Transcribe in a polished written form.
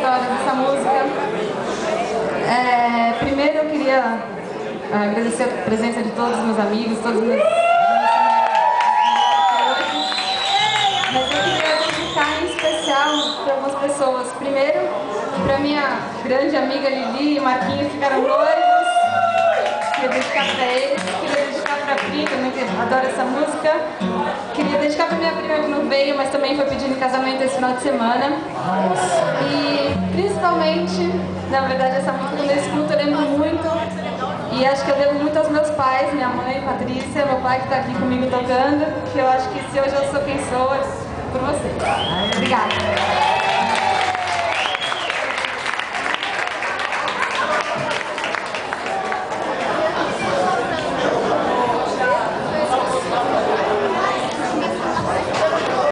horas essa música. Primeiro eu queria agradecer a presença de todos os meus amigos, todos os meus mas eu queria dedicar em especial para algumas pessoas. Primeiro, para minha grande amiga Lili e Marquinhos, ficaram noivos. Queria dedicar para eles, queria dedicar para a Pri, também que adora essa música. Queria dedicar para minha prima que não veio, mas também foi pedindo em casamento esse final de semana. E principalmente, na verdade, essa música quando eu escuto eu lembro muito. E acho que eu devo muito aos meus pais, minha mãe, Patrícia, meu pai que está aqui comigo tocando. Que eu acho que se hoje eu sou quem sou, é por você. Obrigada.